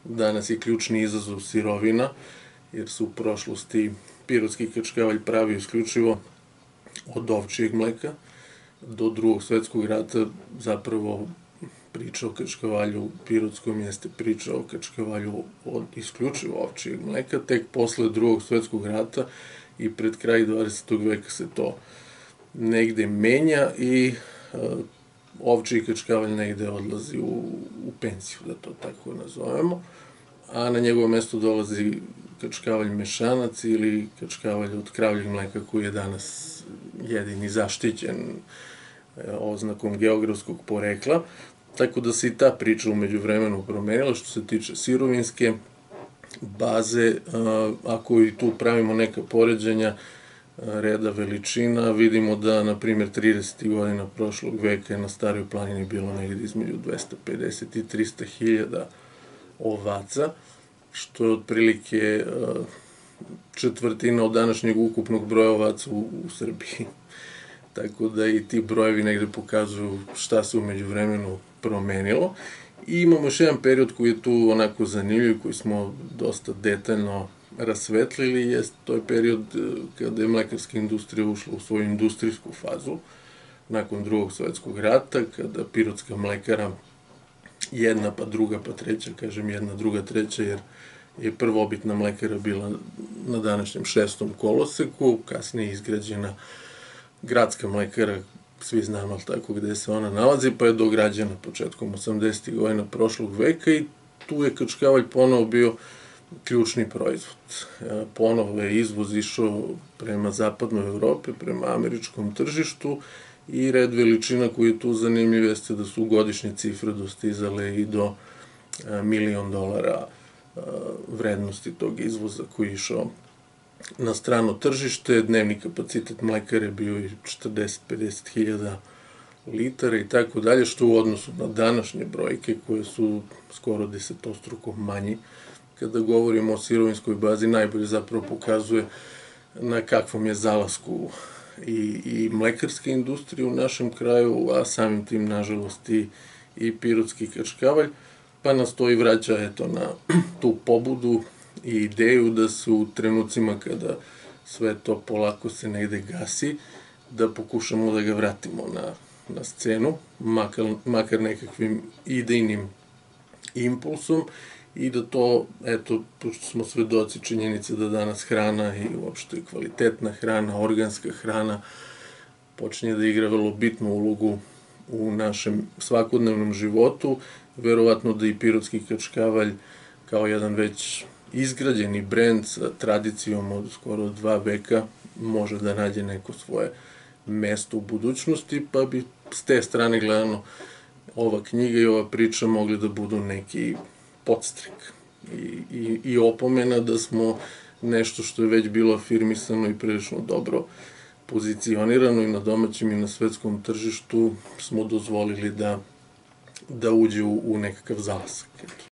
danas je ključni izazov sirovina, jer su u prošlosti pirotski kačkavalj pravio isključivo od ovčijeg mleka. Do Drugog svetskog rata zapravo priča o kačkavalju pirotskom jeste priča o kačkavalju od isključivo ovčijeg mleka. Tek posle Drugog svetskog rata i pred kraj 20. veka se to negde menja i ovčiji kačkavalj negde odlazi u penziju, da to tako nazovemo, a na njegovo mesto dolazi kačkavalj mešanac ili kačkavalj od kravljeg mleka koji je danas jedini zaštićen oznakom geografskog porekla. Tako da se i ta priča umeđu vremenu promenila što se tiče sirovinske baze. Ako i tu pravimo neka poređenja reda veličina, vidimo da, na primjer, 30. godina prošlog veka je na Staroj planini bilo negde između 250 i 300 hiljada ovaca, što je otprilike četvrtina od današnjeg ukupnog broja ovaca u Srbiji. Tako da i ti brojevi negde pokazuju šta se umeđu vremenu promenilo. I imamo još jedan period koji je tu onako zanimljiv, koji smo dosta detaljno rasvetlili, to je period kada je mlekarska industrija ušla u svoju industrijsku fazu, nakon Drugog svetskog rata, kada pirotska mlekara, jedna pa druga pa treća, kažem jedna, druga, treća, jer je prvobitna mlekara bila na današnjem 6. koloseku, kasnije je izgrađena gradska mlekara, svi znamo ali tako gde se ona nalazi, pa je dograđena početkom 80. godina prošlog veka i tu je kačkavalj ponovo bio ključni proizvod. Ponovo je izvoz išao prema zapadnoj Evropi, prema američkom tržištu i red veličina koji je tu zanimljiv jeste da su godišnje cifre dostizale i do $1.000.000 vrednosti tog izvoza koji je išao na strano tržište. Dnevni kapacitet mlekare bio i 40-50 hiljada litara i tako dalje, što u odnosu na današnje brojke koje su skoro desetostruko manji. Kada govorimo o sirovinskoj bazi, najbolje zapravo pokazuje na kakvom je zalasku i mlekarske industrije u našem kraju, a samim tim, nažalost, i pirotski kačkavalj, pa nas to i vraća na tu pobudu i ideju da se u trenucima kada sve to polako se negde gasi, da pokušamo da ga vratimo na scenu, makar nekakvim idejnim impulsom, i da to, pošto smo svedoci činjenice da danas hrana i uopšte kvalitetna hrana, organska hrana, počinje da igra vrlo bitnu ulogu u našem svakodnevnom životu, verovatno da i pirotski kačkavalj kao jedan već izgrađeni brend sa tradicijom od skoro 2 veka može da nađe neko svoje mesto u budućnosti, pa bi s te strane gledano ova knjiga i ova priča mogli da budu neki podstrek i opomena da smo nešto što je već bilo afirmisano i prilično dobro pozicionirano i na domaćem i na svetskom tržištu smo dozvolili da uđe u nekakav zalasak.